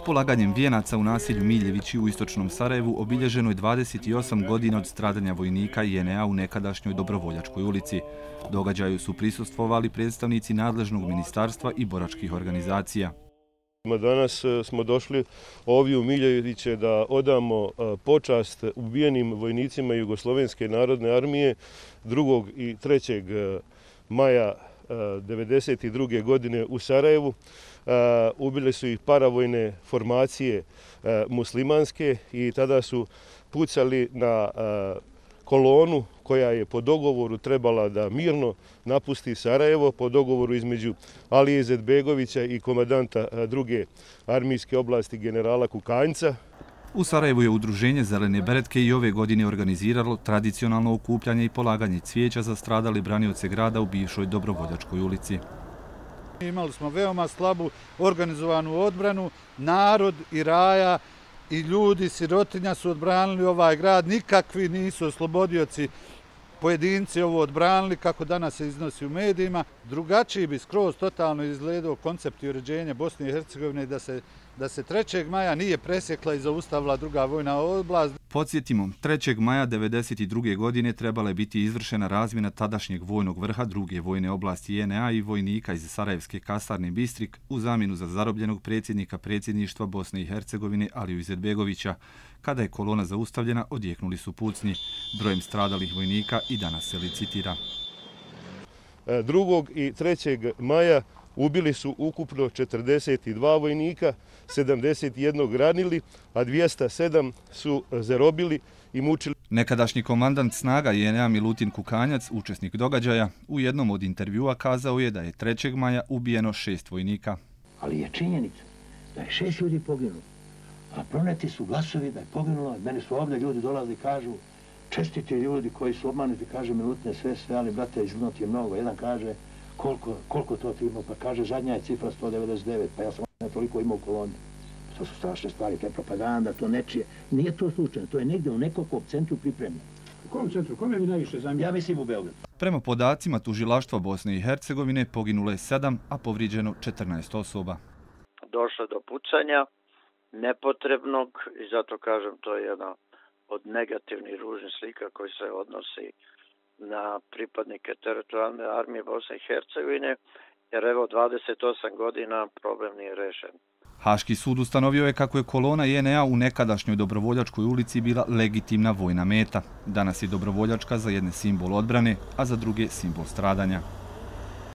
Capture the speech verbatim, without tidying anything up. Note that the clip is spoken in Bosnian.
Polaganjem vijenaca u naselju Miljevići u istočnom Sarajevu obilježeno je dvadeset osam godina od stradanja vojnika J N A u nekadašnjoj Dobrovoljačkoj ulici. Događaju su prisustvovali predstavnici nadležnog ministarstva i boračkih organizacija. Danas smo došli ovdje u Miljeviće da odamo počast ubijenim vojnicima Jugoslovenske narodne armije drugog i trećeg maja devedeset druge godine u Sarajevu. Ubile su ih paravojne formacije muslimanske i tada su pucali na kolonu koja je po dogovoru trebala da mirno napusti Sarajevo, po dogovoru između Alije Izetbegovića i komandanta druge armijske oblasti generala Kukanjca. U Sarajevu je udruženje Zelene beretke i ove godine organiziralo tradicionalno okupljanje i polaganje cvijeća za stradale branioce grada u bivšoj Dobrovoljačkoj ulici. Imali smo veoma slabu organizovanu odbranu, narod i raja i ljudi, sirotinja su odbranili ovaj grad, nikakvi nisu oslobodioci pojedinci ovo odbranili, kako danas se iznosi u medijima. Drugačiji bi skroz totalno izgledao koncept i uređenje Bosne i Hercegovine da se, da se trećeg maja nije presjekla i zaustavila druga vojna oblast. Podsjetimo, trećeg maja devedeset druge godine trebala je biti izvršena razmjena tadašnjeg vojnog vrha druge vojne oblasti J N A i vojnika iz Sarajevske kasarne Bistrik u zamjenu za zarobljenog predsjednika predsjedništva Bosne i Hercegovine Aliju Izetbegovića. Kada je kolona zaustavljena, odjeknuli su pucnji. Brojem stradalih vojnika i danas se licitira. drugog i trećeg maja ubili su ukupno četrdeset dva vojnika, sedamdeset jedan ranili, a dvjesto sedam su zarobili i mučili. Nekadašnji komandant snaga J N A Milutin Kukanjac, učesnik događaja, u jednom od intervjua kazao je da je trećeg maja ubijeno šest vojnika. Ali je činjenica da je šest ljudi poginulo, a proneti su glasovi da je poginulo. Meni su ovdje ljudi dolazi i kažu, čestiti ljudi koji su obmanuti, kaže Milutine, sve sve, ali brate, izgnuti je mnogo. Jedan kaže, koliko, koliko to ti imao, pa kaže, zadnja je cifra sto devedeset devet, pa ja sam ne toliko imao u koloni. To su strašne stvari, to je propaganda, to nečije. Nije to slučajno, to je negdje u nekoliko centru pripremljeno. U kom centru? Kome vi najviše zamjerate? Ja mislim u Beogradu. Prema podacima tužilaštva Bosne i Hercegovine poginulo je sedam, a povrijeđeno četrnaest osoba. Došlo do pucanja nepotrebnog i zato kažem to je jedna od negativnih ružnih slika koji se odnosi na pripadnike teritorijalne armije Bosne i Hercegovine, jer evo dvadeset osam godina problem nije rešen. Haški sud ustanovio je kako je kolona J N A u nekadašnjoj Dobrovoljačkoj ulici bila legitimna vojna meta. Danas je Dobrovoljačka za jedne simbol odbrane, a za druge simbol stradanja.